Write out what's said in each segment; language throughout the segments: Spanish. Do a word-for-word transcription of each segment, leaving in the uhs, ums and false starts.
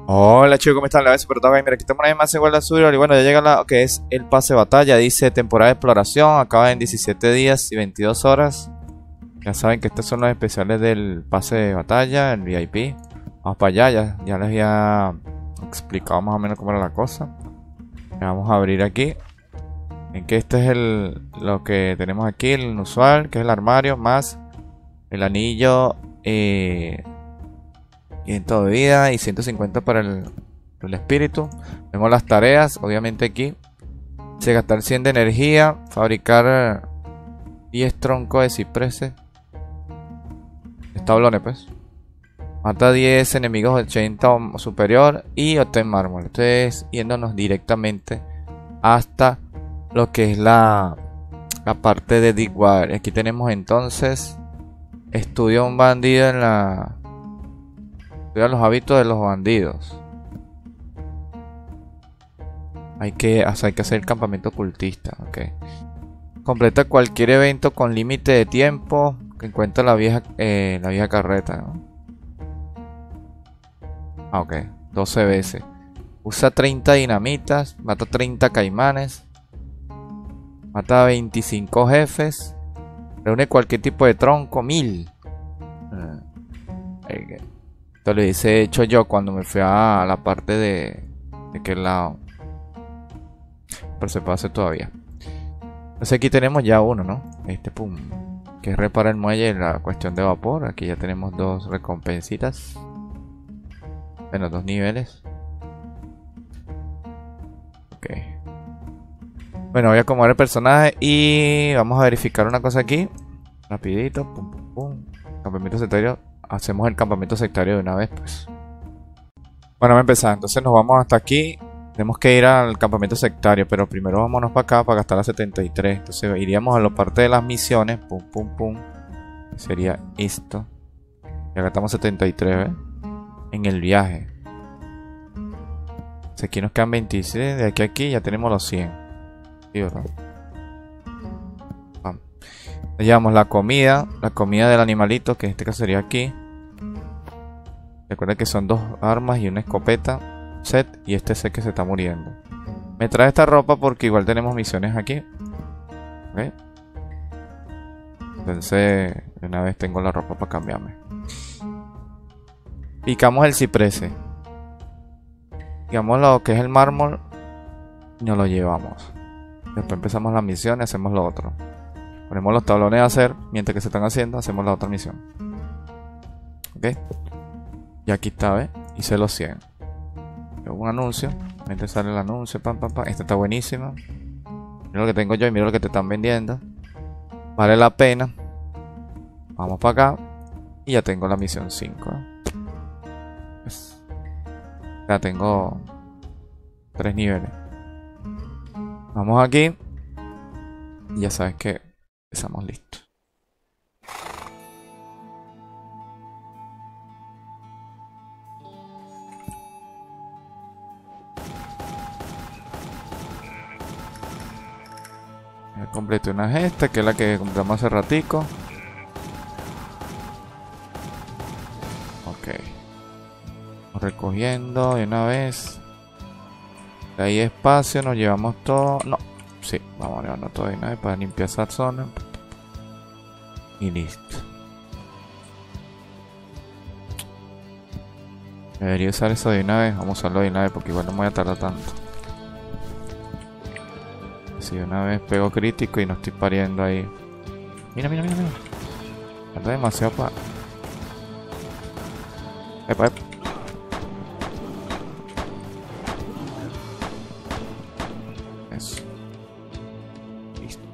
Hola chicos, ¿cómo están? La vez Super Gamer, aquí estamos una vez más en World of Survival. Y bueno, ya llega lo que es el pase de batalla. Dice temporada de exploración, acaba en diecisiete días y veintidós horas. Ya saben que estos son los especiales del pase de batalla, el V I P. Vamos para allá, ya, ya les había explicado más o menos cómo era la cosa. Ya vamos a abrir aquí. En que este es el lo que tenemos aquí, el inusual, que es el armario, más el anillo eh, quinientos de vida y ciento cincuenta para el, el espíritu. Vemos las tareas, obviamente aquí. Se gastar cien de energía, fabricar diez troncos de cipreses. Establones pues. Mata diez enemigos de ochenta o superior y obtén mármol. Entonces yéndonos directamente hasta lo que es la, la parte de Deepwater. Aquí tenemos entonces estudia un bandido en la... Estudia los hábitos de los bandidos. Hay que, o sea, hay que hacer el campamento ocultista. Okay. Completa cualquier evento con límite de tiempo que encuentra la vieja, eh, la vieja carreta, ¿no? Ah, ok. doce veces. Usa treinta dinamitas. Mata treinta caimanes. Mata veinticinco jefes. Reúne cualquier tipo de tronco. mil. Okay. Esto lo hice hecho yo cuando me fui a la parte de... ¿De qué lado? Pero se puede hacer todavía. Entonces aquí tenemos ya uno, ¿no? Este, pum. Que es repara el muelle en la cuestión de vapor. Aquí ya tenemos dos recompensitas. Bueno, dos niveles. Ok. Bueno, voy a acomodar el personaje y vamos a verificar una cosa aquí. Rapidito. Pum, pum, pum. Campamento sectario. Hacemos el campamento sectario de una vez, pues. Bueno, vamos a empezar. Entonces nos vamos hasta aquí. Tenemos que ir al campamento sectario, pero primero vámonos para acá para gastar la setenta y tres. Entonces iríamos a la parte de las misiones. Pum, pum, pum. Sería esto. Y acá estamos setenta y tres, ¿ves? En el viaje. Entonces aquí nos quedan veintiséis. De aquí a aquí ya tenemos los cien. ¿Sí, verdad? Vamos. Llevamos la comida. La comida del animalito, que en este caso sería aquí. Recuerda que son dos armas y una escopeta. Set. Y este set que se está muriendo. Me trae esta ropa porque igual tenemos misiones aquí. ¿Ok? Entonces, de una vez tengo la ropa para cambiarme. Picamos el ciprese. Digamos lo que es el mármol. Y nos lo llevamos. Después empezamos la misión y hacemos lo otro. Ponemos los tablones a hacer. Mientras que se están haciendo, hacemos la otra misión. Ok. Y aquí está, ¿ves? Hice los cien. Un anuncio. Mientras sale el anuncio. Pam, pam, pam. Esta está buenísima. Mira lo que tengo yo y mira lo que te están vendiendo. Vale la pena. Vamos para acá. Y ya tengo la misión cinco. Pues, ya tengo tres niveles. Vamos aquí. Y ya sabes que estamos listos. Ya completé una gesta, que es la que compramos hace ratico. Ok. Vamos recogiendo de una vez. De ahí espacio, nos llevamos todo. No, sí, vamos a llevarnos todo de una vez para limpiar esa zona. Y listo. Debería usar eso de una vez. Vamos a usarlo de una vez porque igual no me voy a tardar tanto. Si de una vez pego crítico y no estoy pariendo ahí. Mira, mira, mira, mira. Falta demasiado para... Epa, epa. Eso. Listo.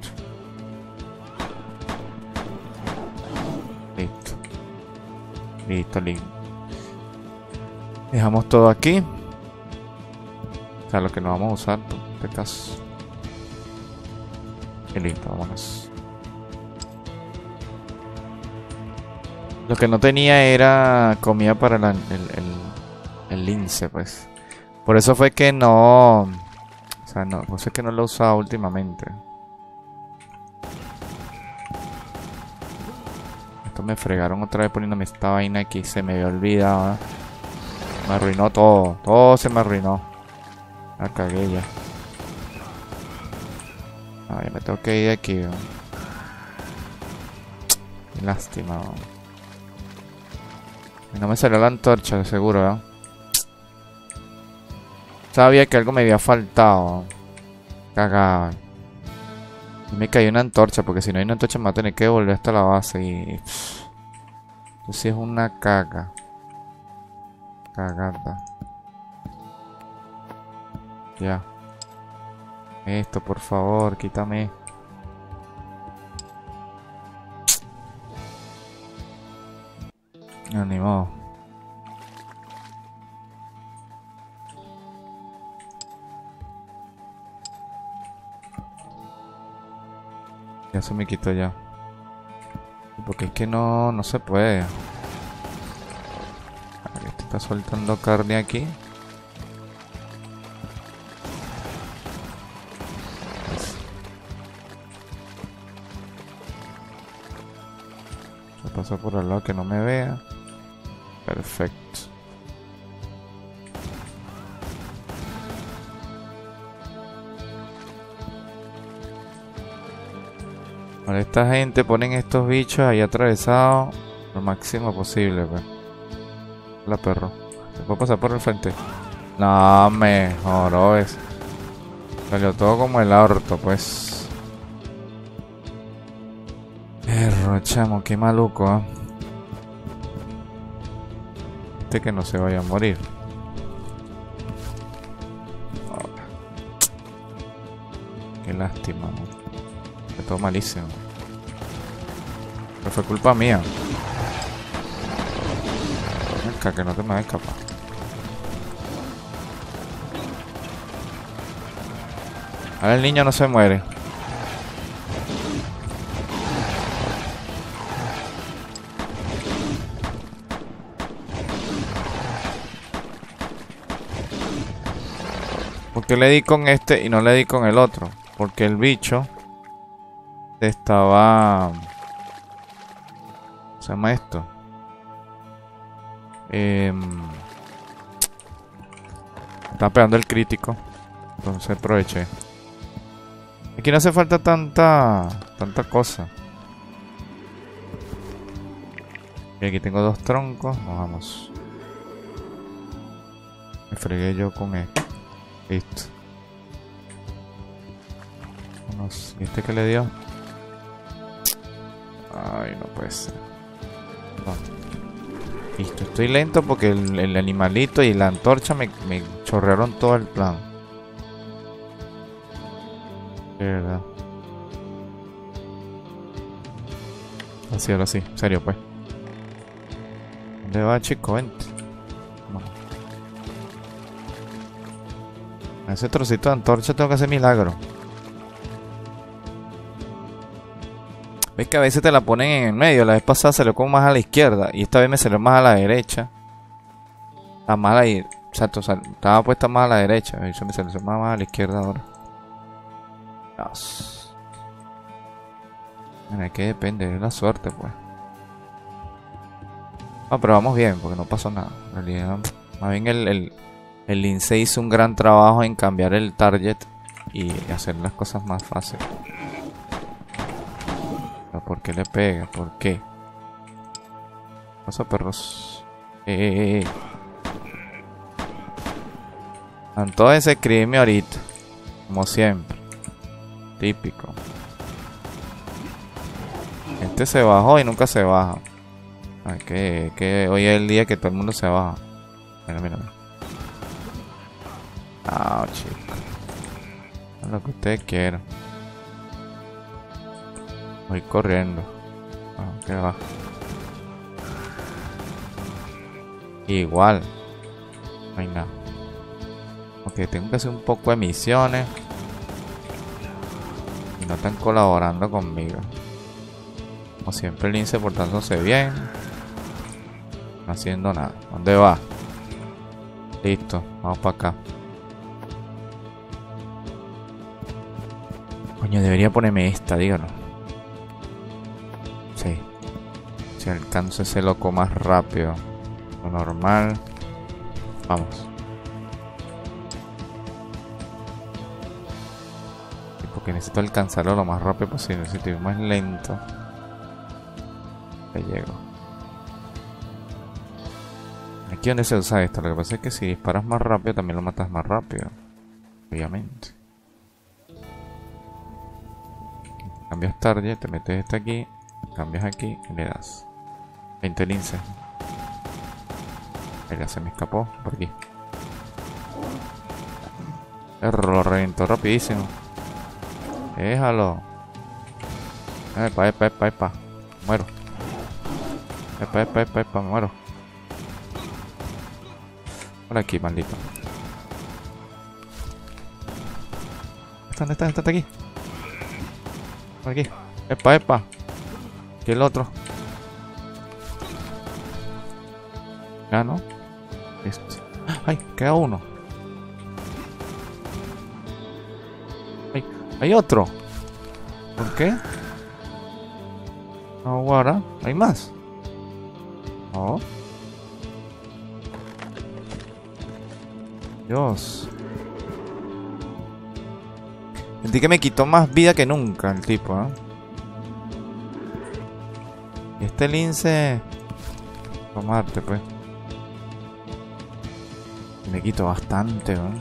Listo. Listo, listo. Dejamos todo aquí. O sea, lo que no vamos a usar en este caso. Y listo, vámonos. Lo que no tenía era comida para la, el, el, el lince, pues. Por eso fue que no... O sea, no, por eso es que no lo he usado últimamente. Esto me fregaron otra vez poniéndome esta vaina aquí. Se me había olvidado, ¿eh? Me arruinó todo. Todo se me arruinó. La cagué ya. Ah, ya me tengo que ir de aquí, ¿no? Qué lástima, ¿no? Y no me salió la antorcha, de seguro, ¿no? Sabía que algo me había faltado. Cagada. Y me cayó una antorcha, porque si no hay una antorcha me va a tener que volver hasta la base y... Pff, esto sí es una caga. Cagada. Ya. Esto, por favor, quítame. No, ni modo. Ya se me quitó ya. Porque es que no, no se puede. Este está soltando carne aquí. Se pasa por al lado que no me vea. Perfecto. Ahora esta gente ponen estos bichos ahí atravesados lo máximo posible, pues. La perro. ¿Se puede pasar por el frente? No, me joró eso. Salió todo como el orto, pues. Perro, chamo, qué maluco, ¿eh? Este que no se vaya a morir. Oh. Qué lástima, ¿no? Fue todo malísimo. Pero fue culpa mía. Venga, que no te me vas a escapar. Ahora el niño no se muere. ¿Por qué le di con este y no le di con el otro? Porque el bicho estaba... ¿Cómo se llama esto? Eh... Estaba pegando el crítico. Entonces aproveché. Aquí no hace falta tanta... Tanta cosa. Y aquí tengo dos troncos. Nos vamos. Me fregué yo con esto. Listo. Vamos. ¿Y este que le dio? Ay, no puede ser. No. Listo, estoy lento porque el, el animalito y la antorcha me, me chorrearon todo el plan. De verdad. Así, ahora sí. En serio, pues. ¿Dónde va, chico? Vente. Vamos. A ese trocito de antorcha tengo que hacer milagro. Ves que a veces te la ponen en el medio. La vez pasada salió como más a la izquierda. Y esta vez me salió más a la derecha. Está más a la... Exacto, estaba puesta más a la derecha. Eso me salió más, más a la izquierda ahora. Dios. Bueno, es que depende de la suerte, pues. No, pero vamos bien, porque no pasó nada. En realidad, más bien el, el, el Lince hizo un gran trabajo en cambiar el target y hacer las cosas más fáciles. Pero ¿por qué le pega? ¿Por qué? ¿Qué pasa, perros? Eh, eh, eh. Entonces escríbeme ahorita. Como siempre. Típico. Este se bajó y nunca se baja. Ay, que, que hoy es el día que todo el mundo se baja. Mira, mira, mira. Ah, chico. Es lo que ustedes quieran. Voy corriendo. Ah, que va. Igual. No hay nada. Ok, tengo que hacer un poco de misiones. Y no están colaborando conmigo. Como siempre el Lince portándose bien. No haciendo nada. ¿Dónde va? Listo, vamos para acá. Coño, debería ponerme esta, díganos. Sí. Si alcanzo ese loco más rápido. Lo normal. Vamos. Porque necesito alcanzarlo lo más rápido posible. Si estoy más lento, le llego. Aquí donde se usa esto. Lo que pasa es que si disparas más rápido, también lo matas más rápido. Obviamente. Cambias target, te metes este aquí. Cambias aquí y le das veinte lince. Ahí ya se me escapó por aquí. Error, lo reventó rapidísimo. Déjalo. Epa, epa, epa, epa. Muero. Epa, epa, epa, epa, me muero. Por aquí, maldito. ¿Dónde está? ¿Dónde está? ¿Está aquí? Por aquí. Epa, epa. Aquí el otro. Ya no. Este. ¡Ay! Queda uno. ¡Ay! Hay otro. ¿Por qué? Ahora. ¿Hay más? Oh. Dios. Sentí que me quitó más vida que nunca el tipo, ¿eh? Y este lince... Tomarte, pues. Me quito bastante, ¿no?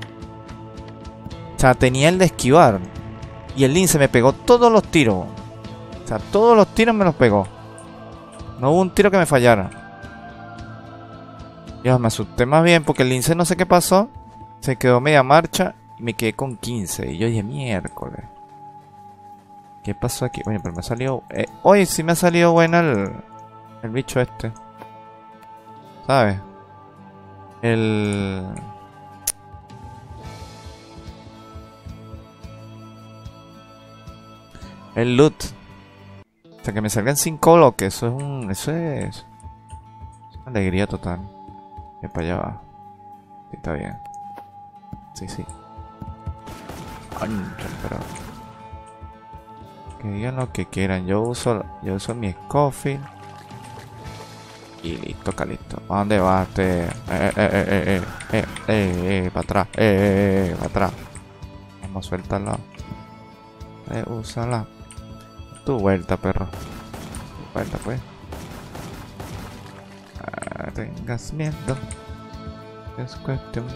O sea, tenía el de esquivar. Y el lince me pegó todos los tiros. O sea, todos los tiros me los pegó. No hubo un tiro que me fallara. Dios, me asusté más bien porque el lince no sé qué pasó. Se quedó media marcha y me quedé con quince. Y yo dije, miércoles. ¿Qué pasó aquí? Oye, pero me ha salido... Eh, hoy sí me ha salido buena el... El bicho este. ¿Sabes? El... El loot. O sea, que me salgan cinco bloques. Eso es un... Eso es... es una alegría total. Y para allá va. Sí, está bien. Sí, sí. Ancha, pero... Que digan lo que quieran. Yo uso... Yo uso mi Scofield. Y listo, Calixto. ¿A dónde vas? Te... Eh, eh, eh, eh, eh, eh, eh, eh, para atrás. Eh, eh, eh, para atrás. Vamos a suéltala. Eh, úsala. Tu vuelta, perro. Tu vuelta, pues. Ah, tengas miedo. Es cuestión.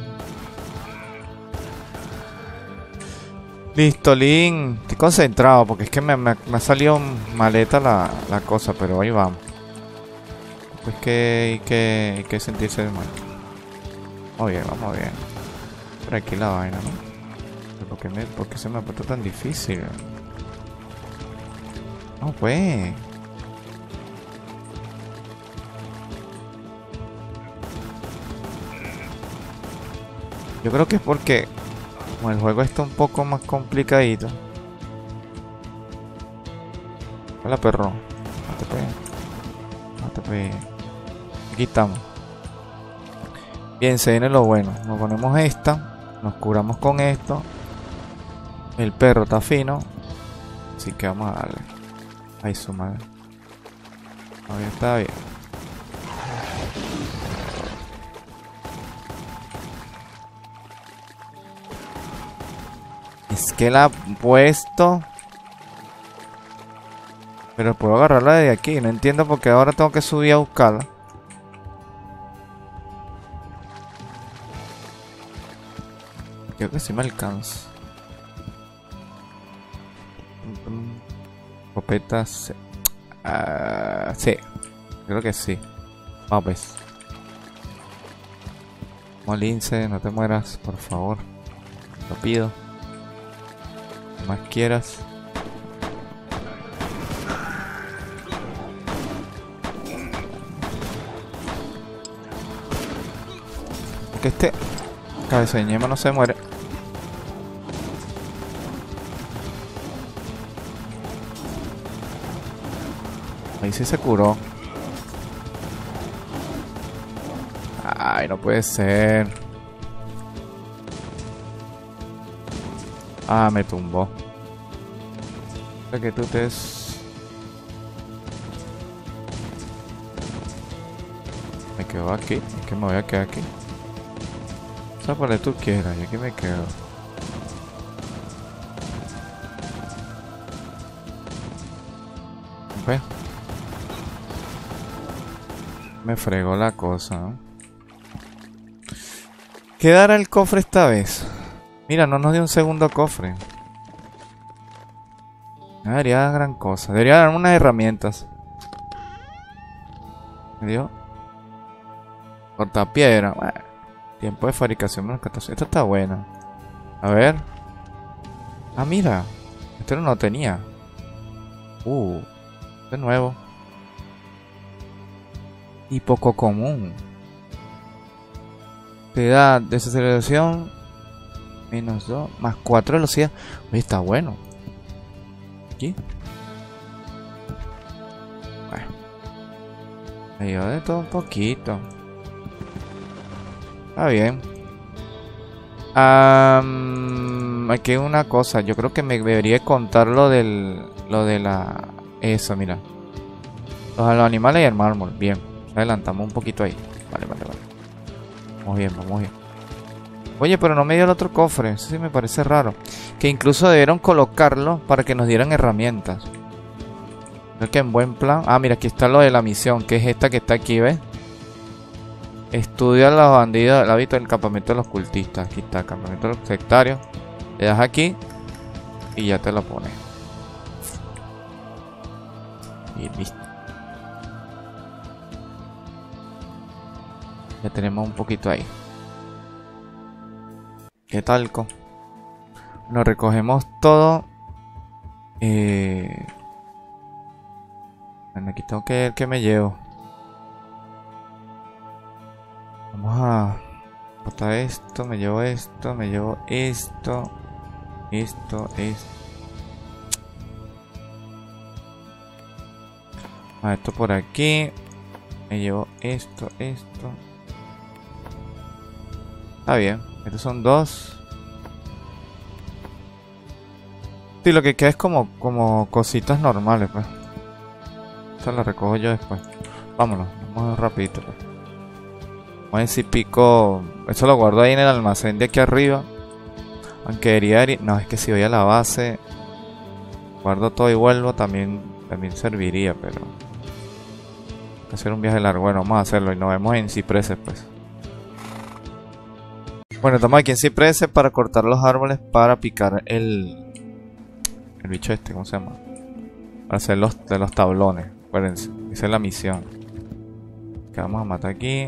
Listo, Link. Estoy concentrado porque es que me, me, me ha salido maleta la, la cosa, pero ahí vamos. Pues que hay que, hay que sentirse mal. Muy bien, vamos bien. Por aquí la vaina, ¿no? ¿Por qué, me, ¿Por qué se me ha puesto tan difícil? No, pues. Yo creo que es porque como el juego está un poco más complicadito. Hola, perro. No te pegues. No te pegues. Aquí estamos. Bien, se viene lo bueno. Nos ponemos esta. Nos curamos con esto. El perro está fino. Así que vamos a darle. Ahí su madre. Ahí está bien. Es que la he puesto. Pero puedo agarrarla de aquí. No entiendo por qué ahora tengo que subir a buscarla. Creo que sí me alcanza. Escopetas. Uh, sí. Creo que sí. Vamos pues. Molince, no te mueras, por favor. Lo pido. Lo más quieras. Porque este cabeza de ñema no se muere. Ahí sí se curó. Ay, no puede ser. Ah, me tumbó. Que tú te... Me quedo aquí. Es que me voy a quedar aquí. Pasa por donde tú quieras, yo aquí me quedo. ¿Ves? Me fregó la cosa, ¿no? ¿Qué dará el cofre esta vez? Mira, no nos dio un segundo cofre. No debería dar gran cosa. Debería dar unas herramientas. ¿Me dio? Cortapiedra. Bueno, tiempo de fabricación. Esto está bueno. A ver. Ah, mira. Esto no lo tenía. Uh. De nuevo. Y poco común. Te da desaceleración. Menos dos. Más cuatro velocidad. Oye, está bueno. Aquí. Bueno. Me dio de todo un poquito. Está bien. Um, aquí hay una cosa. Yo creo que me debería contar lo del... Lo de la... Eso, mira. Los, los animales y el mármol. Bien. Adelantamos un poquito ahí. Vale, vale, vale. Vamos bien, vamos bien. Oye, pero no me dio el otro cofre. Eso sí me parece raro. Que incluso debieron colocarlo para que nos dieran herramientas. Creo que en buen plan. Ah, mira, aquí está lo de la misión. Que es esta que está aquí, ¿ves? Estudia a los bandidos. El hábito del campamento de los cultistas. Aquí está, campamento de los sectarios. Le das aquí. Y ya te lo pones. Y listo. Ya tenemos un poquito ahí. ¿Qué talco? Nos recogemos todo. Eh... Bueno, aquí tengo que ver qué me llevo. Vamos a botar esto, me llevo esto, me llevo esto, esto, esto. Ah, esto por aquí. Me llevo esto, esto. Está bien. Estos son dos. Sí, lo que queda es como, como cositas normales, pues. Esto lo recojo yo después. Vámonos, vamos rapidito, pues. Vamos a ver si pico... Eso lo guardo ahí en el almacén de aquí arriba. Aunque debería ir... No, es que si voy a la base... Guardo todo y vuelvo, también, también serviría, pero... Hay que hacer un viaje largo. Bueno, vamos a hacerlo y nos vemos en cipreses, pues. Bueno, estamos aquí en cipreses para cortar los árboles para picar el... El bicho este, ¿cómo se llama? Para hacer los, de los tablones. Acuérdense, esa es la misión. Que vamos a matar aquí.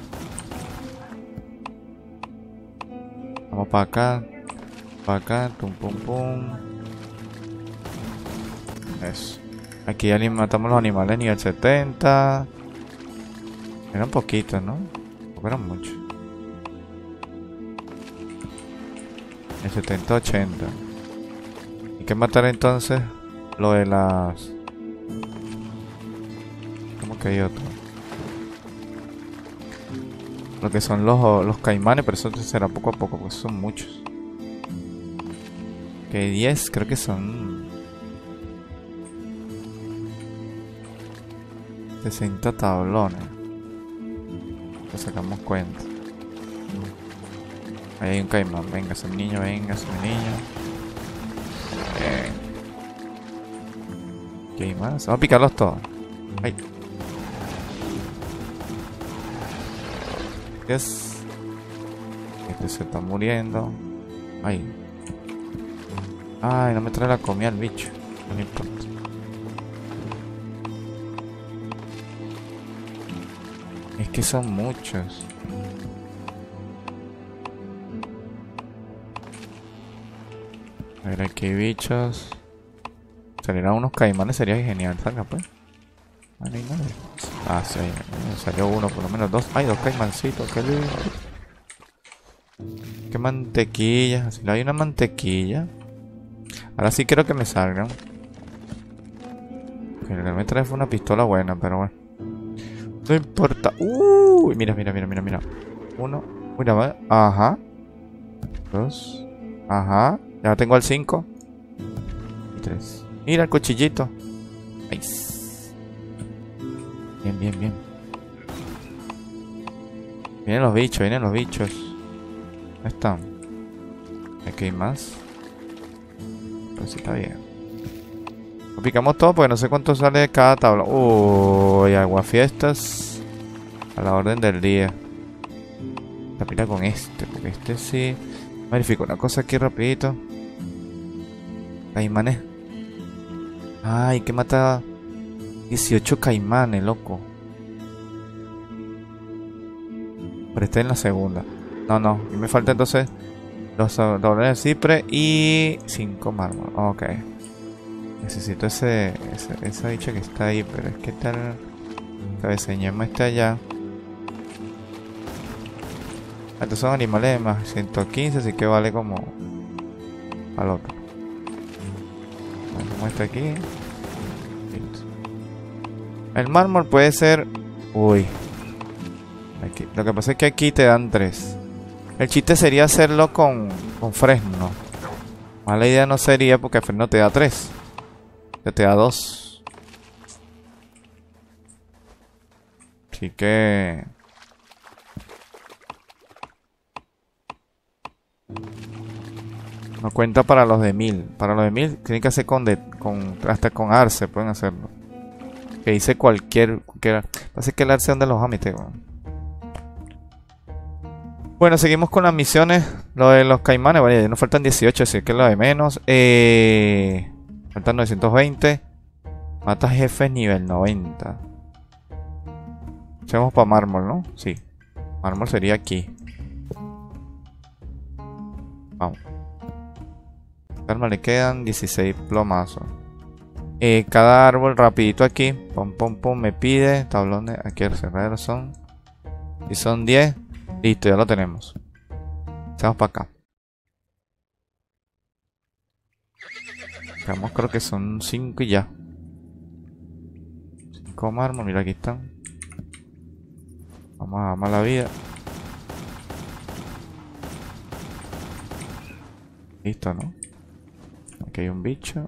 Vamos para acá. Para acá, tum pum pum. Eso. Aquí ya matamos los animales nivel setenta. Eran poquitos, ¿no? Porque eran muchos. El setenta ochenta. Hay que matar entonces lo de las... ¿Cómo que hay otro? Lo que son los, los caimanes, pero eso será poco a poco, porque son muchos. Que diez, creo que son... sesenta tablones. Lo sacamos cuenta. Ahí hay un caimán, venga ese niño, venga ese niño. Bien. ¿Qué hay más? Vamos a picarlos todos. Ay. ¿Qué es? Este se está muriendo. Ay. Ay, no me trae la comida el bicho. No me importa. Es que son muchos. A ver, aquí hay bichos. Salieran unos caimanes, sería genial. Salga pues. Ah, no hay nadie. Ah, sí, salió uno, por lo menos dos. Hay dos caimancitos, qué lindo. Qué mantequilla. Si no hay una mantequilla. Ahora sí quiero que me salgan. Que lo que me trae fue una pistola buena, pero bueno. No importa. Uy, mira, mira, mira, mira, mira. Uno. Mira, va. Ajá. Dos. Ajá. Ya tengo el cinco. Y tres. Mira el cuchillito. Nice. Bien, bien, bien. Vienen los bichos, vienen los bichos. ¿Dónde están? Aquí hay más. Pero sí está bien. Lo picamos todo porque no sé cuánto sale de cada tabla. Uy, aguafiestas. A la orden del día. La pila con este, porque este sí. Verifico una cosa aquí rapidito. Caimanes. Ay, que mata dieciocho caimanes, loco. Pero este en la segunda. No, no. Y me falta entonces los dobles de cipre y cinco mármol. Ok. Necesito ese, ese esa dicha que está ahí, pero es que tal cabeceñema está allá. Estos son animales de más ciento quince, así que vale como al otro. Como este aquí. Listo. El mármol puede ser. Uy. Aquí. Lo que pasa es que aquí te dan tres. El chiste sería hacerlo con, con fresno. Mala idea no sería porque el fresno te da tres. Te da dos. Así que. No cuenta para los de mil. Para los de mil tienen que hacer con, de, con hasta con arce. Pueden hacerlo. Que dice cualquier. cualquier Pasa que el arce donde los amite. Bueno. bueno, seguimos con las misiones. Lo de los caimanes. Vale, ya nos faltan dieciocho. Así que lo de menos. Eh, faltan novecientos veinte. Mata jefes nivel noventa. Echamos para mármol, ¿no? Sí. Mármol sería aquí. Vamos. Calma, le quedan dieciséis plomazos. Eh, cada árbol rapidito aquí. Pum, pum, pum. Me pide tablones. Aquí el cerradero son. Y son diez. Listo, ya lo tenemos. Echamos para acá. Vamos, creo que son cinco y ya. cinco mármol, mira, aquí están. Vamos a mala vida. Listo, ¿no? Aquí hay un bicho.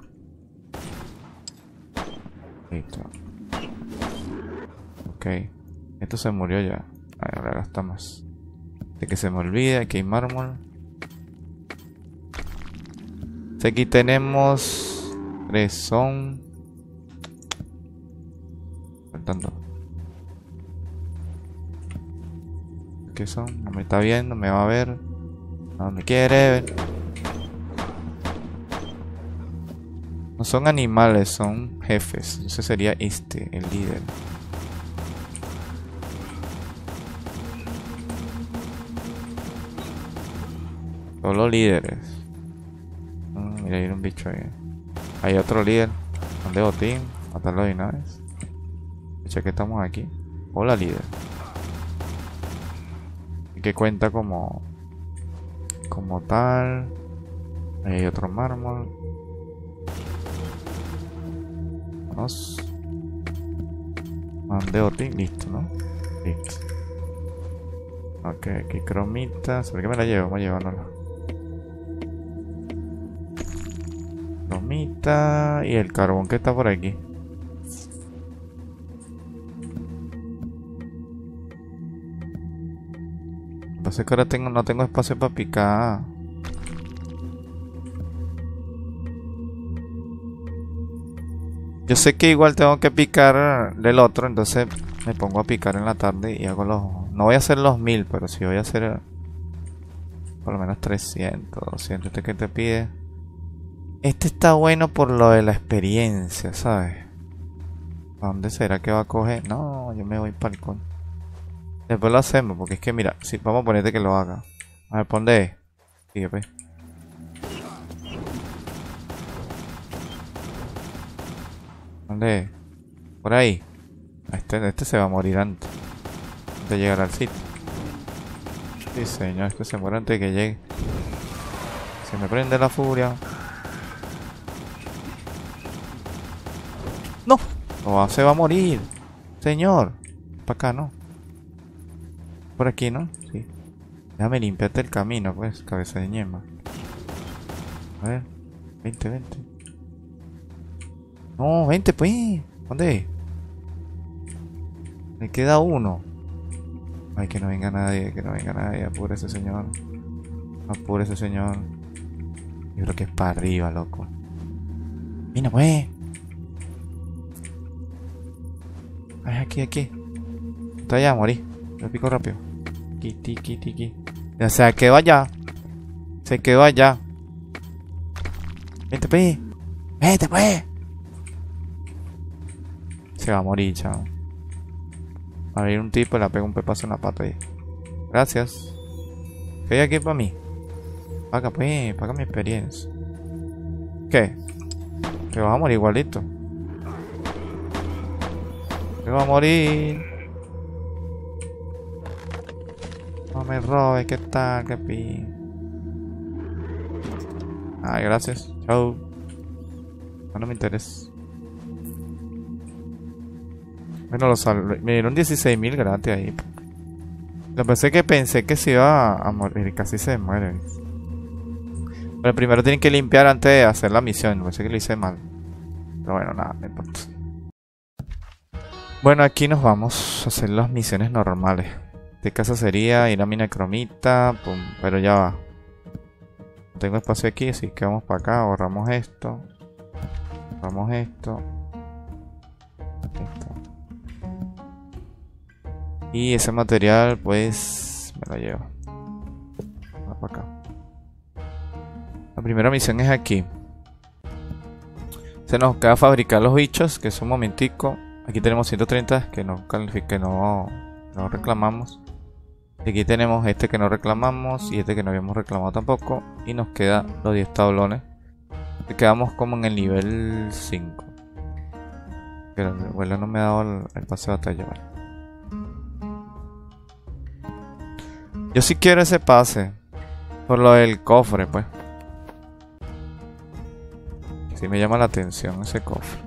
Listo. Ok. Esto se murió ya. Ahora gastamos. De que se me olvide, aquí hay mármol. Aquí tenemos tres son. Faltando. ¿Qué son? No me está viendo, me va a ver. No me quiere ver. No son animales, son jefes. Ese sería este, el líder. Solo líderes. Mm, mira, hay un bicho ahí. Hay otro líder. ¿Dónde botín? Matarlo de una vez. Echa que estamos aquí. Hola, líder. Y que cuenta como. Como tal. Ahí hay otro mármol. Vamos. Mandé botín. Listo, ¿no? Listo. Ok, aquí cromita. ¿Sobre qué me la llevo? Vamos a llevárnosla. Cromita. Y el carbón que está por aquí. Entonces que ahora tengo, no tengo espacio para picar. Yo sé que igual tengo que picar del otro, entonces me pongo a picar en la tarde y hago los... No voy a hacer los mil, pero sí voy a hacer por lo menos trescientos, doscientos. Este que te pide. Este está bueno por lo de la experiencia, ¿sabes? ¿A dónde será que va a coger? No, yo me voy para el con. Después lo hacemos, porque es que mira, si vamos a ponerte que lo haga. A ver, pon de. Sigue, pues. ¿Dónde? Por ahí. Este, este se va a morir antes de llegar al sitio. Sí, señor, este se muere antes de que llegue. Se me prende la furia. ¡No! Oh, se va a morir. Señor. Para acá, ¿no? Por aquí, ¿no? Sí. Déjame limpiarte el camino, pues, cabeza de ñema. A ver. veinte, veinte. No, veinte, pues. ¿Dónde? Me queda uno. Ay, que no venga nadie, que no venga nadie. Apura ese señor. Apure ese señor. Yo creo que es para arriba, loco. Mira, pues. Ay, aquí, aquí. Está allá, morí. Lo pico rápido. Aquí, tiki, tiki. Ya se quedó allá. Se quedó allá. Vente, pues. Vente, pues. Se va a morir, chao. Va a venir un tipo y le pega un pepazo en la pata ahí. Gracias. ¿Qué hay aquí para mí? Paga, pues. Paga mi experiencia. ¿Qué? Que vas a morir igualito. Que va a morir. No me robes, ¿qué tal? ¿Qué pi? Ay, gracias. Chao. No, no me interesa. Bueno, lo salvé. Me dieron dieciséis mil gratis ahí. Lo pensé que pensé que se iba a morir. Casi se muere. Pero primero tienen que limpiar antes de hacer la misión. Pensé que lo hice mal. Pero bueno, nada, no importa. Bueno, aquí nos vamos a hacer las misiones normales. De casa sería ir a mina cromita. Pum, pero ya va. No tengo espacio aquí, así que vamos para acá. Borramos esto. Borramos esto. Esto. Y ese material, pues, me lo llevo. Va para acá. La primera misión es aquí. Se nos queda fabricar los bichos, que es un momentico. Aquí tenemos ciento treinta que no, que no, no reclamamos. Y aquí tenemos este que no reclamamos y este que no habíamos reclamado tampoco. Y nos quedan los diez tablones. Y quedamos como en el nivel cinco. Pero el abuelo no me ha dado el, el pase de batalla, vale. Yo sí quiero ese pase. Por lo del cofre, pues. Sí me llama la atención ese cofre.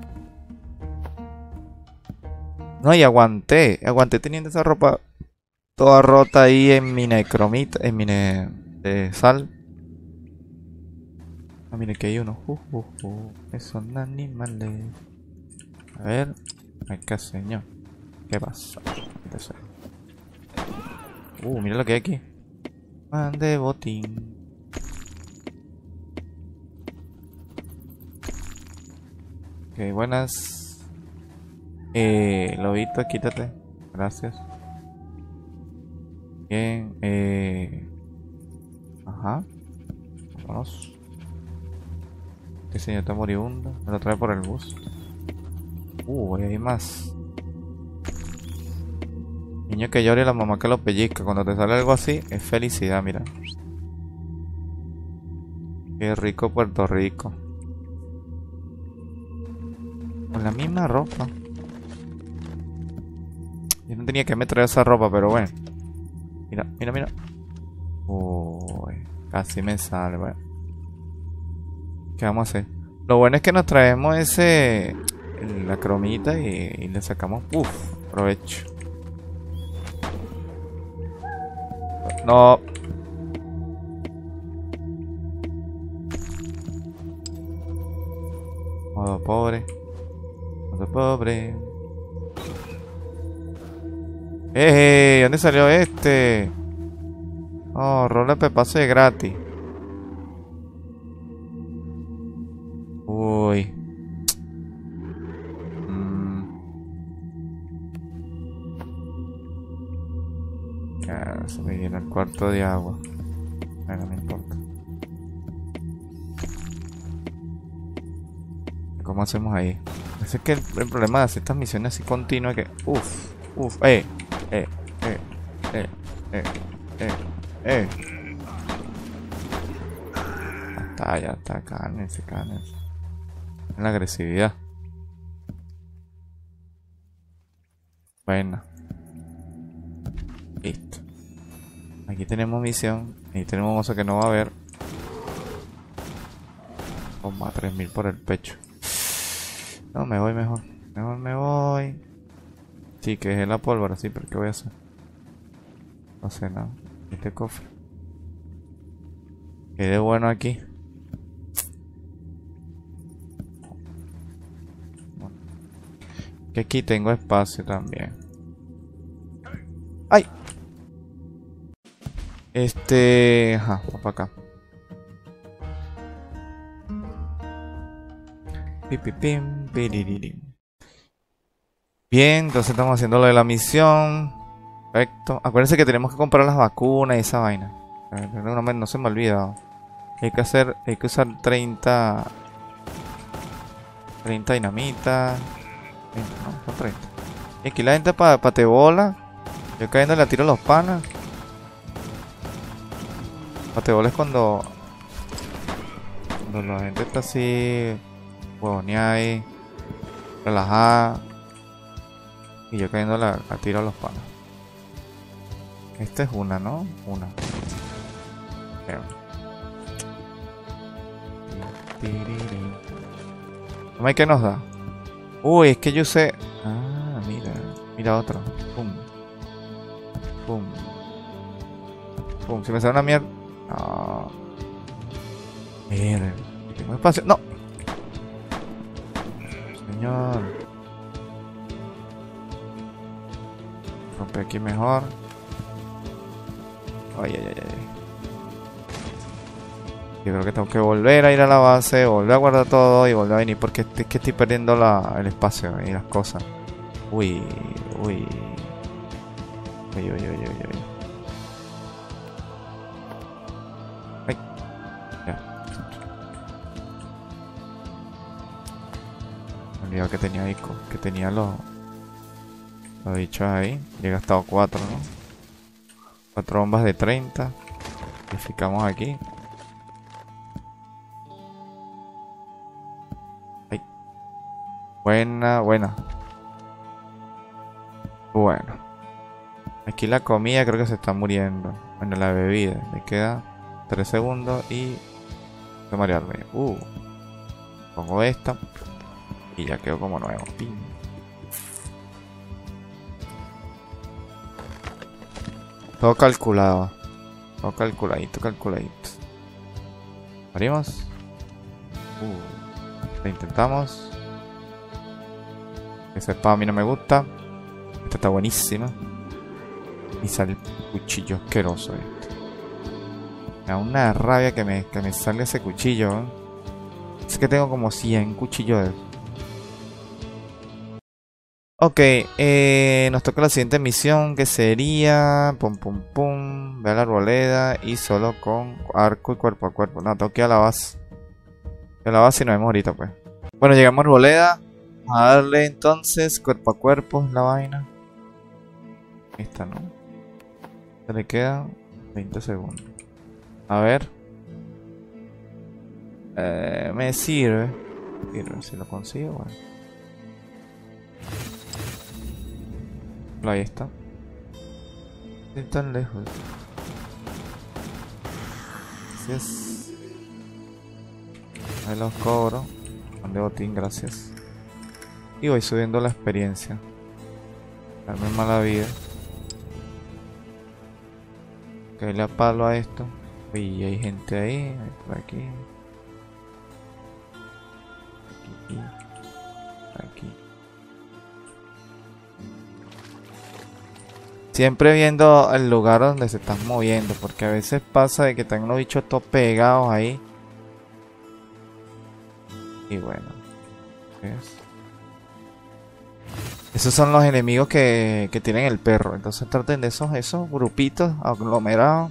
No, y aguanté. Aguanté teniendo esa ropa toda rota ahí en mi necromita. En mi ne de sal. Ah, mire que hay uno. Uh, uh, uh. Esos son animales. A ver. Acá, señor. ¿Qué pasa? Uh, mira lo que hay aquí. Man de botín. Ok, buenas. Eh, lobito, quítate. Gracias. Bien, eh. Ajá. Vámonos. Este señor está moribundo. Me lo trae por el bus. Uh, ahí hay más. Niño que llora y la mamá que lo pellizca. Cuando te sale algo así, es felicidad, mira. Qué rico Puerto Rico. Con la misma ropa. Yo no tenía que me traer esa ropa, pero bueno. Mira, mira, mira. Uy, casi me sale, bueno. ¿Qué vamos a hacer? Lo bueno es que nos traemos ese... la cromita y, y le sacamos... Uf, provecho. No. Modo pobre. Modo pobre. ¡Eh! ¿Dónde salió este? Oh, rola de pase gratis. Uy. Mm. Ya, se me llena el cuarto de agua. Bueno, no importa. ¿Cómo hacemos ahí? Ese es que el, el problema de hacer estas misiones así continuas que... Uff, uff, eh, eh, eh, eh, eh, eh, eh. Ya está, ya está, cálmense, cálmense. La agresividad. Bueno. Listo. Aquí tenemos misión. Aquí tenemos cosa que no va a haber. Toma, tres mil por el pecho. No, me voy mejor. Mejor me voy. Sí, que es la pólvora, sí, pero ¿qué voy a hacer? No sé nada. Este cofre. Quedé bueno aquí. Bueno. Que aquí tengo espacio también. ¡Ay! Este... Ajá, vamos para acá. Pipipim, piriririm. Bien, entonces estamos haciendo lo de la misión. Perfecto. Acuérdense que tenemos que comprar las vacunas y esa vaina. No, no, no se me olvida. Hay que hacer, hay que usar treinta... treinta dinamita. treinta, no, son treinta. Y aquí la gente pa patebola. Yo cayendo le tiro a los panas. Patebola es cuando... Cuando la gente está así... huevoneada ahí. Relajada. Y yo cayendo la, la tiro a los panas. Esta es una, ¿no? Una. Bien. ¿Qué nos da? Uy, es que yo sé... Ah, mira. Mira otro. Pum. Pum. Pum. Si me sale una mierda... No. Mira. Tengo espacio. ¡No! Señor. Rompe aquí mejor. Ay, ay, ay, ay. Yo creo que tengo que volver a ir a la base, volver a guardar todo y volver a venir porque es que estoy perdiendo la, el espacio y las cosas. Uy, uy. Uy, uy, uy, uy, uy. Ay. Ya. Me olvidaba que tenía Ico, que tenía los... Los dichos ahí. Llega hasta cuatro, ¿no? Cuatro bombas de treinta. Verificamos aquí. Ay. Buena, buena. Bueno. Aquí la comida creo que se está muriendo. Bueno, la bebida. Me queda tres segundos y... de marearme. Uh. Pongo esta. Y ya quedó como nuevo. Pin. Todo calculado. Todo calculadito, calculadito. ¿Abrimos? Uh, lo intentamos. Ese espada a mí no me gusta. Esta está buenísima. Y sale el cuchillo asqueroso este. Me da una rabia que me, que me salga ese cuchillo, ¿eh? Es que tengo como cien cuchillos de... Ok, eh, nos toca la siguiente misión que sería... Pum pum pum. Ve a la arboleda y solo con arco y cuerpo a cuerpo. No, tengo que ir a la base. A la base y nos vemos ahorita pues. Bueno, llegamos a arboleda. Vamos a darle entonces cuerpo a cuerpo la vaina. Esta no. Se le quedan veinte segundos. A ver. Eh, me sirve. Sirve, si lo consigo, bueno. Ahí está. Estoy tan lejos. Gracias. Ahí los cobro. Mandé botín, gracias. Y voy subiendo la experiencia. Darme mala vida. Caerle a palo a esto. Uy, hay gente ahí. Por aquí. Aquí. Aquí. Siempre viendo el lugar donde se están moviendo, porque a veces pasa de que están los bichos todos pegados ahí. Y bueno, ¿ves? Esos son los enemigos que, que tienen el perro. Entonces traten de esos, esos grupitos aglomerados.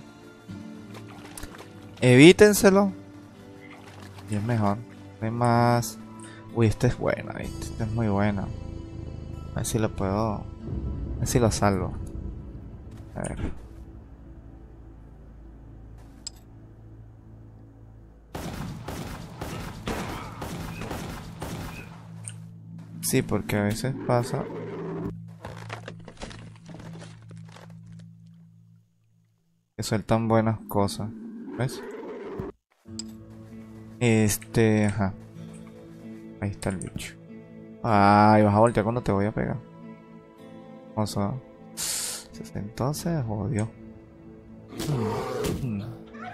Evítenselo. Y es mejor. No hay más. Uy, este es bueno, ¿viste? Este es muy bueno. A ver si lo puedo. A ver si lo salvo. A ver. Sí, porque a veces pasa. Que sueltan buenas cosas. ¿Ves? Este, ajá. Ahí está el bicho. Ay, vas a voltear cuando te voy a pegar. Vamos a... Entonces, jodió. Hmm. Hmm.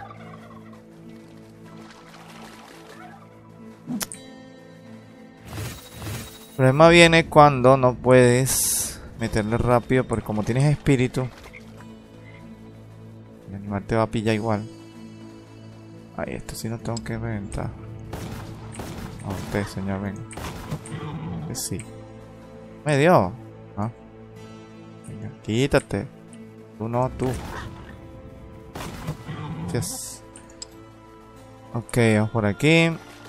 El problema viene cuando no puedes meterle rápido, porque como tienes espíritu. El animal te va a pillar igual. Ay, esto sí no tengo que reventar. A usted, señor, venga. Que sí. Me dio. ¿Ah? Venga, quítate. Tú no, tú. Yes. Ok, vamos por aquí.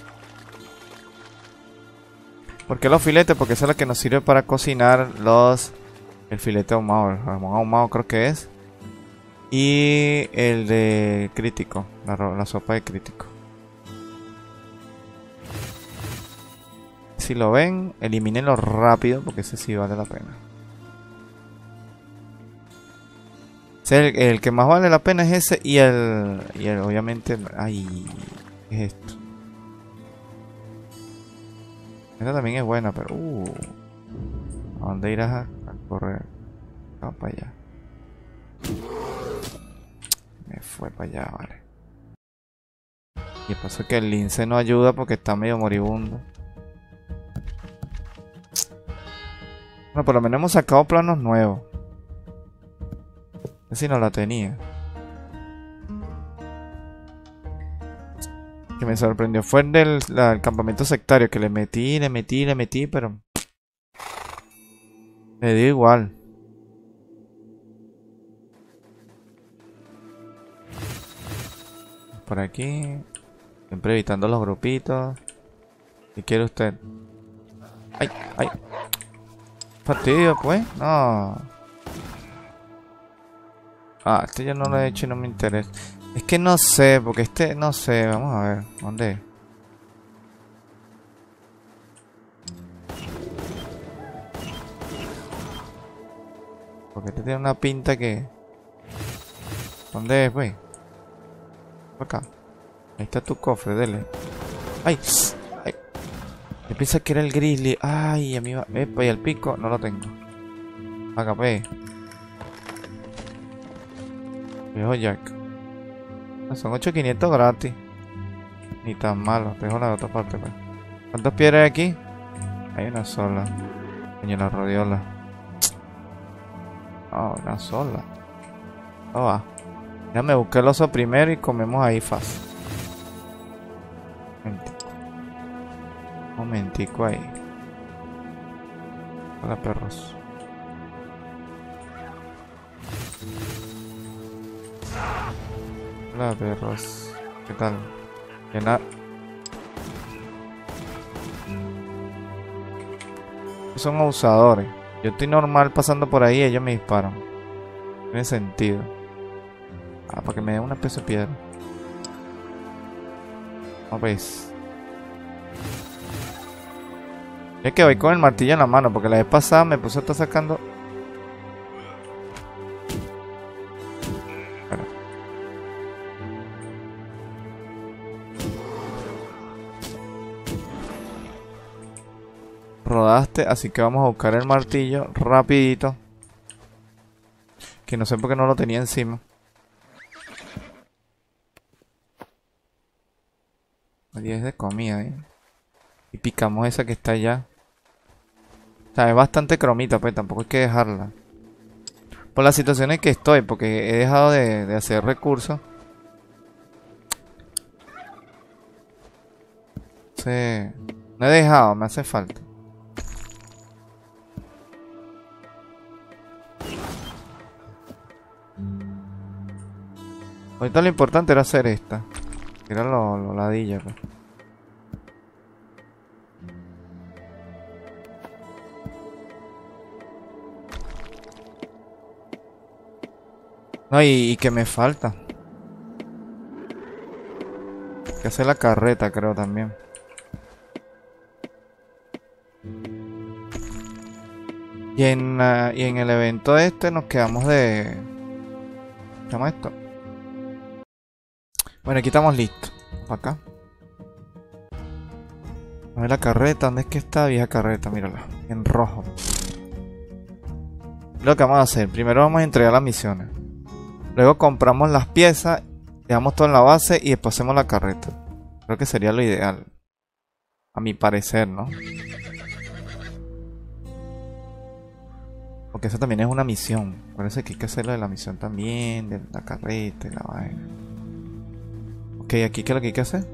¿Por qué los filetes? Porque eso es lo que nos sirve para cocinar los... El filete ahumado, el jamón ahumado creo que es. Y el de crítico, la, la sopa de crítico. Si lo ven, elimínenlo rápido porque ese sí vale la pena. Ese el, el que más vale la pena es ese y el... Y el obviamente... Ay, ¿qué es esto? Esta también es buena, pero... Uh, ¿a dónde irás a, a correr? Va para allá. Me fue para allá, vale. Y pasa que el lince no ayuda porque está medio moribundo. Bueno, por lo menos hemos sacado planos nuevos. Así no la tenía. Que me sorprendió fue el del la, el campamento sectario, que le metí, le metí, le metí, pero... Me dio igual. Por aquí. Siempre evitando los grupitos. ¿Qué quiere usted? ¡Ay! ¡Ay! Fastidio, pues. No. Ah, este ya no lo he hecho y no me interesa. Es que no sé, porque este... No sé, vamos a ver. ¿Dónde? Porque este tiene una pinta que... ¿Dónde es, pues? Acá. Ahí está tu cofre, dele. ¡Ay! ¡Ay! Yo pensé que era el grizzly. ¡Ay! A mí va... Epa, y el pico no lo tengo. Acá, pues. Viejo Jack. No, son ocho mil quinientos gratis. Ni tan malo. Te dejo la otra parte, pues. ¿Cuántas piedras hay aquí? Hay una sola. Coño, la rodiola. Oh, una sola. Oh, va. Déjame buscar el oso primero y comemos ahí fácil. Momentico. Momentico ahí. Hola, perros. Hola, perros. ¿Qué tal? Llenar. Son abusadores. Yo estoy normal pasando por ahí y ellos me disparan. Tiene sentido. Ah, para que me den una peso de piedra. No ves. Es que voy con el martillo en la mano, porque la vez pasada me puse a estar sacando. Bueno. Rodaste, así que vamos a buscar el martillo rapidito. Que no sé por qué no lo tenía encima. diez de comida, ¿eh? Y picamos esa que está allá. O sea, es bastante cromita, pues tampoco hay que dejarla. Por la situación en que estoy, porque he dejado de, de hacer recursos. Sí. No he dejado, me hace falta. Ahorita lo importante era hacer esta. Era lo, lo ladilla, pues. No, y, y que me falta. Hay que hacer la carreta, creo, también. Y en, uh, y en el evento este nos quedamos de... ¿Qué llama esto? Bueno, aquí estamos listos. Para acá. A ver la carreta. ¿Dónde es que está? Vieja carreta, mírala. En rojo. Lo que vamos a hacer. Primero vamos a entregar las misiones. Luego compramos las piezas. Dejamos todo en la base y después hacemos la carreta. Creo que sería lo ideal. A mi parecer, ¿no? Porque eso también es una misión. Parece que hay que hacerlo de la misión también, de la carreta y la vaina. Ok, aquí ¿qué es lo que hay que hacer?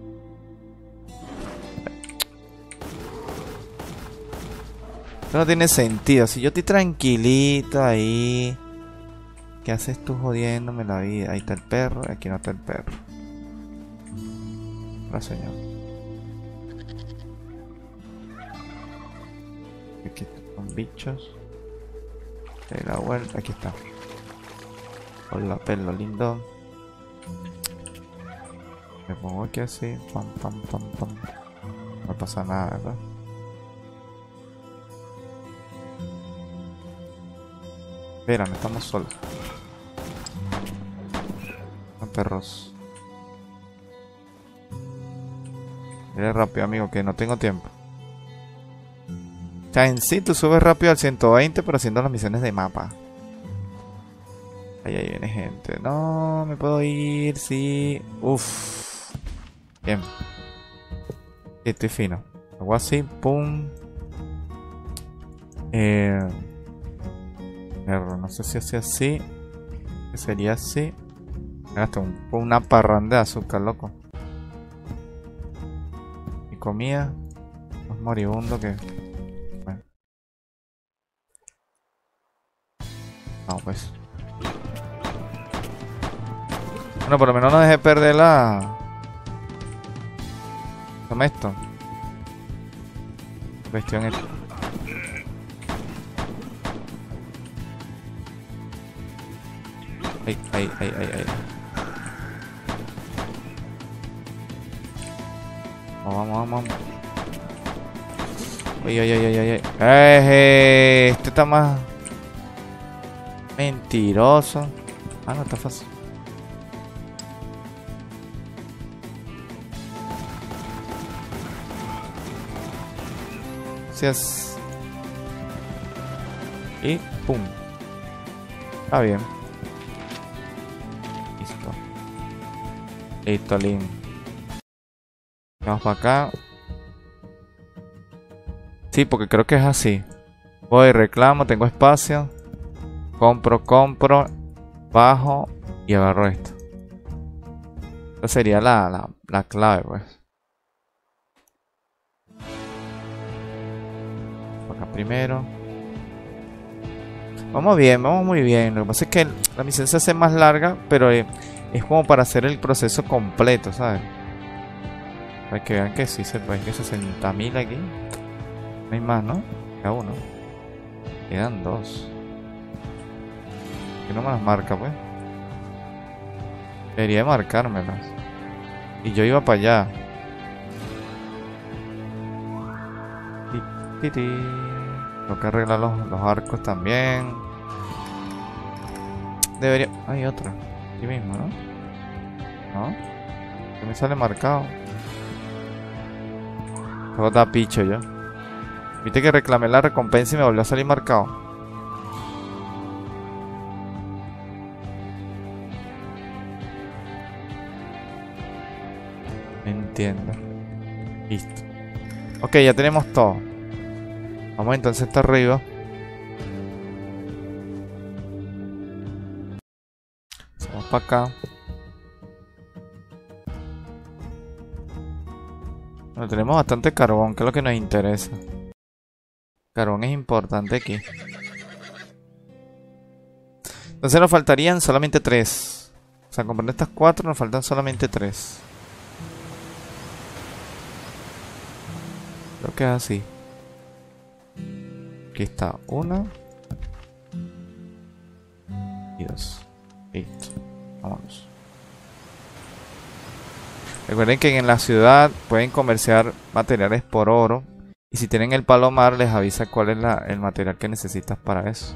Esto no tiene sentido. Si yo estoy tranquilito ahí, ¿qué haces tú jodiéndome la vida? Ahí está el perro, aquí no está el perro. La señor. Aquí están bichos. De la vuelta, aquí está. Hola, pelo lindo. Me pongo aquí así. Pam, pam, pam, pam. No pasa nada, ¿verdad? Espera, no estamos solos. Son perros. Mira rápido, amigo, que no tengo tiempo. O sea, en sí tú subes rápido al ciento veinte, pero haciendo las misiones de mapa. Ahí, ahí viene gente. No, me puedo ir, sí. Uff. Bien. Estoy fino. Hago así, pum. Eh... No sé si hace así. Que sería así. Hasta un, una parranda de azúcar, loco. Y comida. Más moribundo que... Bueno. No, pues. Bueno, por lo menos no dejé perder la... Toma esto. Cuestión esta. Ay, ay, ay, ay, ay. Vamos, vamos, vamos. Ay, ay, ay, ay, ay. Eh, este está más mentiroso. Ah, no, está fácil. Gracias. Y pum. Está bien. Listo. Listo, Lin. Vamos para acá. Sí, porque creo que es así. Voy, reclamo, tengo espacio. Compro, compro. Bajo y agarro esto. Esa sería la, la, la clave, pues. Acá primero. Vamos bien, vamos muy bien. Lo que pasa es que la misión se hace más larga, pero es, es como para hacer el proceso completo, ¿sabes? Para que vean que sí se puede. Que sesenta mil aquí. No hay más, ¿no? Queda uno. Quedan dos. Que no me las marca, pues. Debería de marcármelas. Y yo iba para allá. Ti, ti, ti. Tengo que arreglar los, los arcos también. Debería... Hay otra. Aquí mismo, ¿no? ¿No? Que me sale marcado. Todo da picho yo. Viste que reclamé la recompensa y me volvió a salir marcado. Entiendo. Listo. Ok, ya tenemos todo. Vamos entonces hasta arriba. Vamos para acá. Bueno, tenemos bastante carbón, que es lo que nos interesa. Carbón es importante aquí. Entonces nos faltarían solamente tres. O sea, comprando estas cuatro nos faltan solamente tres. Creo que es así. Aquí está una. Y dos. Listo. Vámonos. Recuerden que en la ciudad pueden comerciar materiales por oro. Y si tienen el palomar les avisa cuál es la, el material que necesitas para eso.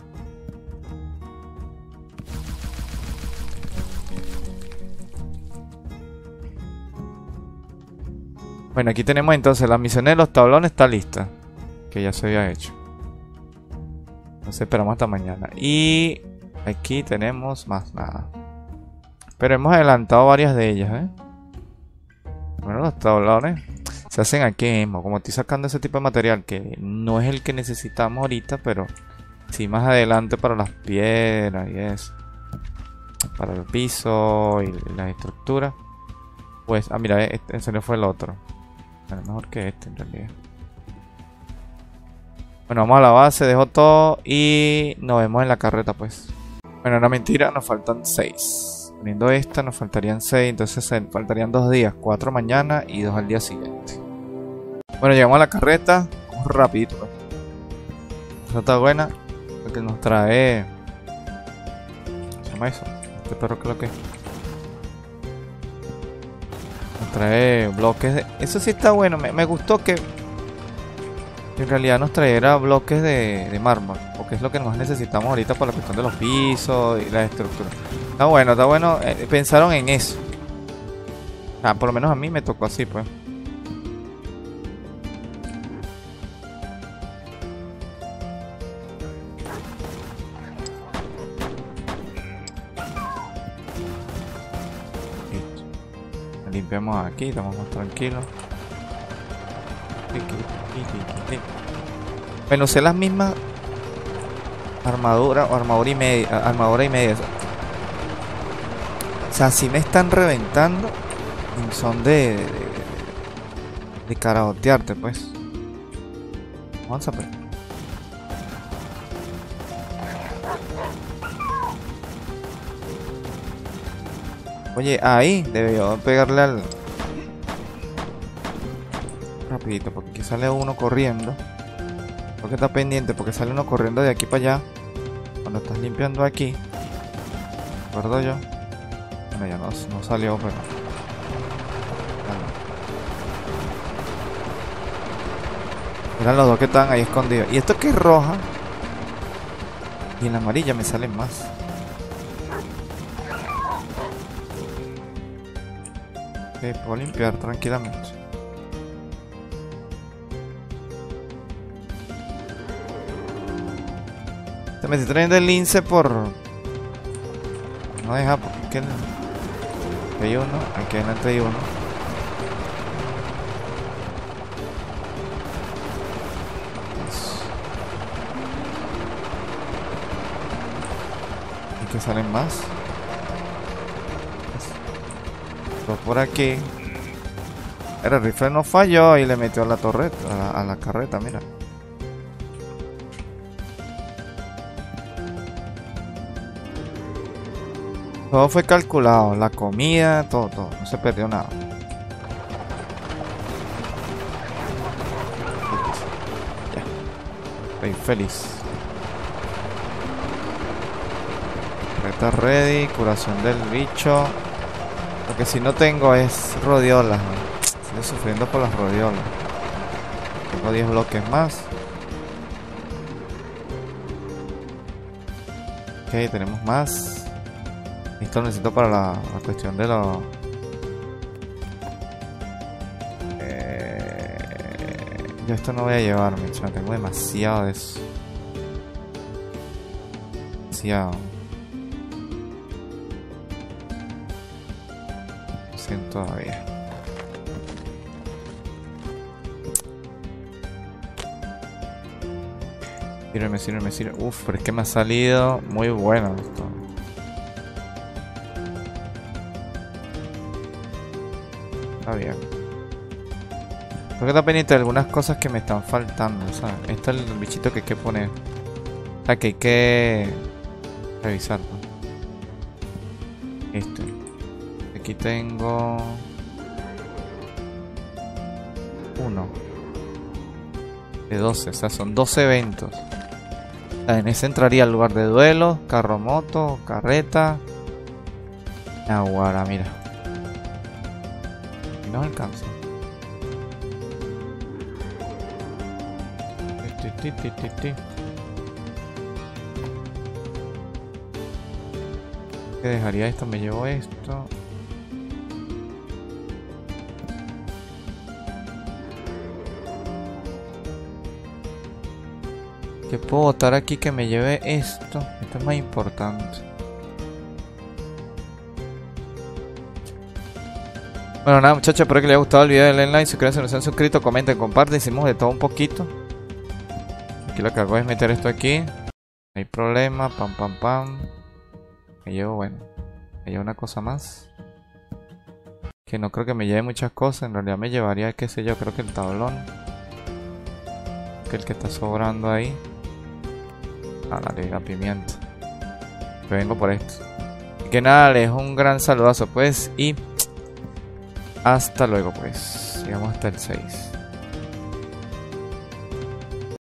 Bueno, aquí tenemos entonces la misión de los tablones, está lista. Que ya se había hecho. Entonces esperamos hasta mañana. Y aquí tenemos más nada. Pero hemos adelantado varias de ellas, ¿eh? Bueno, los tablones se hacen aquí mismo. Como estoy sacando ese tipo de material que no es el que necesitamos ahorita, pero Sí, más adelante para las piedras y eso. Para el piso y las estructuras. Pues, ah, mira, este, ese no fue el otro. Bueno, mejor que este en realidad. Bueno, vamos a la base, dejo todo y nos vemos en la carreta, pues. Bueno, no mentira, nos faltan seis. Poniendo esta, nos faltarían seis, entonces faltarían dos días, cuatro mañana y dos al día siguiente. Bueno, llegamos a la carreta, vamos rapidito, pues. Esta está buena, porque nos trae... ¿Cómo se llama eso? Este perro, ¿qué es lo que es? Nos trae bloques de... Eso sí está bueno, me, me gustó que... En realidad nos trajera bloques de, de mármol, porque es lo que más necesitamos ahorita para la cuestión de los pisos y las estructuras. Está bueno, está bueno. Eh, pensaron en eso. Ah, por lo menos a mí me tocó así, pues. Listo. Limpiamos aquí, estamos más tranquilos. Bueno, usé las mismas armadura o armadura y media, armadura y media. O sea, si me están reventando, son de de, de, de karaotearte, pues. Vamos a ver. Oye, ahí debió pegarle al rapidito, porque aquí sale uno corriendo. Porque está pendiente, porque sale uno corriendo de aquí para allá. Cuando estás limpiando aquí, ¿recuerdo yo? Bueno, ya no, no salió, pero... Eran los dos que estaban ahí escondidos. Y esto que es roja, y en la amarilla me salen más. Ok, puedo limpiar tranquilamente. Me estoy trayendo el lince por... No deja, porque aquí hay uno, aquí adelante hay uno. Y que salen más. Dos por aquí. El rifle no falló y le metió a la torreta, a la, a la carreta, mira. Todo fue calculado, la comida, todo, todo, no se perdió nada. Ya. Estoy feliz. Carreta ready, curación del bicho. Lo que si no tengo es rodiolas, ¿no? Estoy sufriendo por las rodiolas. Tengo diez bloques más. Ok, tenemos más. Esto lo necesito para la, la cuestión de los... Eh, yo esto no voy a llevarme, chaval. Tengo demasiado de eso. Demasiado. cien todavía. Sírveme, sírveme, sírveme. Uf, pero es que me ha salido muy bueno esto. Está bien. Tengo que estar pendiente de algunas cosas que me están faltando, ¿sabes? Este es el bichito que hay que poner. O sea, que hay que revisar, ¿no? Este. Aquí tengo... Uno. De doce, o sea, son doce eventos. O sea, en ese entraría el lugar de duelo, carro moto, carreta. Aguara, mira. No alcanza. Ti, ti, ti, ti. ¿Qué dejaría esto? Me llevo esto. ¿Qué puedo botar aquí que me lleve esto? Esto es más importante. Bueno, nada, muchachos, espero que les haya gustado el video del online. Suscríbanse si no se han suscrito, comenten, comparten. Hicimos de todo un poquito. Aquí lo que hago es meter esto aquí. hay problema. Pam, pam, pam. Me llevo, bueno. Me llevo una cosa más. Que no creo que me lleve muchas cosas. En realidad me llevaría, qué sé yo, creo que el tablón. Que el que está sobrando ahí. Ah, la liga pimienta. Me vengo por esto. Y que nada, les un gran saludazo pues. Y hasta luego pues. Llegamos hasta el seis.